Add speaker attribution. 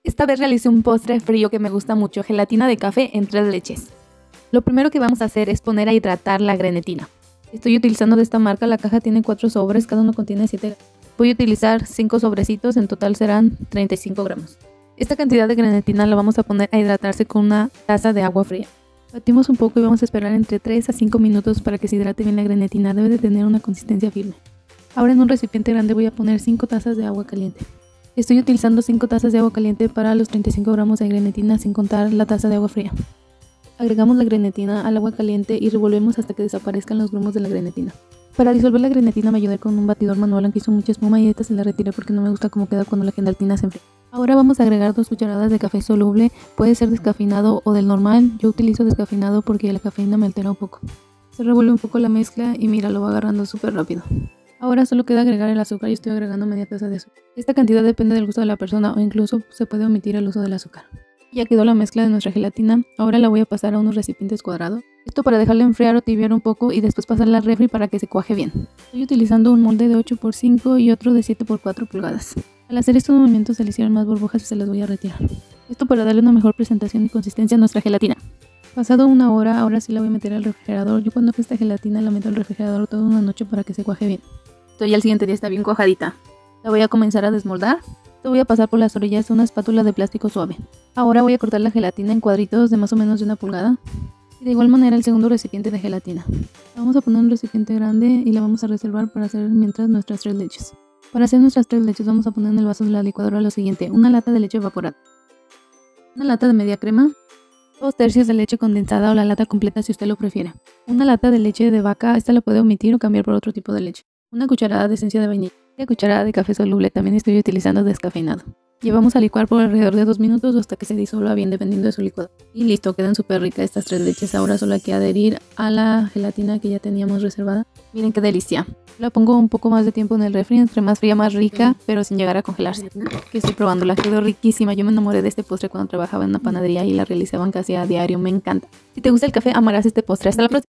Speaker 1: Esta vez realicé un postre frío que me gusta mucho, gelatina de café en 3 leches. Lo primero que vamos a hacer es poner a hidratar la grenetina. Estoy utilizando de esta marca, la caja tiene 4 sobres, cada uno contiene 7. Voy a utilizar 5 sobrecitos, en total serán 35 gramos. Esta cantidad de grenetina la vamos a poner a hidratarse con una taza de agua fría. Batimos un poco y vamos a esperar entre 3 a 5 minutos para que se hidrate bien la grenetina, debe de tener una consistencia firme. Ahora en un recipiente grande voy a poner 5 tazas de agua caliente. Estoy utilizando 5 tazas de agua caliente para los 35 gramos de grenetina sin contar la taza de agua fría. Agregamos la grenetina al agua caliente y revolvemos hasta que desaparezcan los grumos de la grenetina. Para disolver la grenetina me ayudé con un batidor manual, aunque hizo mucha espuma y esta se la retiré porque no me gusta cómo queda cuando la gelatina se enfría. Ahora vamos a agregar 2 cucharadas de café soluble, puede ser descafeinado o del normal, yo utilizo descafeinado porque la cafeína me altera un poco. Se revuelve un poco la mezcla y mira, lo va agarrando súper rápido. Ahora solo queda agregar el azúcar y estoy agregando media taza de azúcar. Esta cantidad depende del gusto de la persona o incluso se puede omitir el uso del azúcar. Ya quedó la mezcla de nuestra gelatina, ahora la voy a pasar a unos recipientes cuadrados. Esto para dejarla enfriar o tibiar un poco y después pasarla al refri para que se cuaje bien. Estoy utilizando un molde de 8×5 y otro de 7×4 pulgadas. Al hacer estos movimientos se le hicieron más burbujas y se las voy a retirar. Esto para darle una mejor presentación y consistencia a nuestra gelatina. Pasado una hora, ahora sí la voy a meter al refrigerador. Yo cuando hago esta gelatina la meto al refrigerador toda una noche para que se cuaje bien. Esto ya al siguiente día está bien cuajadita. La voy a comenzar a desmoldar. Te voy a pasar por las orillas una espátula de plástico suave. Ahora voy a cortar la gelatina en cuadritos de más o menos de 1 pulgada. Y de igual manera el segundo recipiente de gelatina. La vamos a poner en un recipiente grande y la vamos a reservar para hacer mientras nuestras 3 leches. Para hacer nuestras 3 leches vamos a poner en el vaso de la licuadora lo siguiente: una lata de leche evaporada, una lata de media crema, 2/3 de leche condensada o la lata completa si usted lo prefiere, una lata de leche de vaca, esta la puede omitir o cambiar por otro tipo de leche, una cucharada de esencia de vainilla, una cucharada de café soluble, también estoy utilizando descafeinado. Llevamos a licuar por alrededor de 2 minutos o hasta que se disuelva bien dependiendo de su licuado. Y listo, quedan súper ricas estas 3 leches. Ahora solo hay que adherir a la gelatina que ya teníamos reservada. Miren qué delicia. La pongo un poco más de tiempo en el refri, entre más fría más rica, pero sin llegar a congelarse. Que estoy probándola, quedó riquísima. Yo me enamoré de este postre cuando trabajaba en una panadería y la realizaban casi a diario, me encanta. Si te gusta el café, amarás este postre. Hasta la próxima.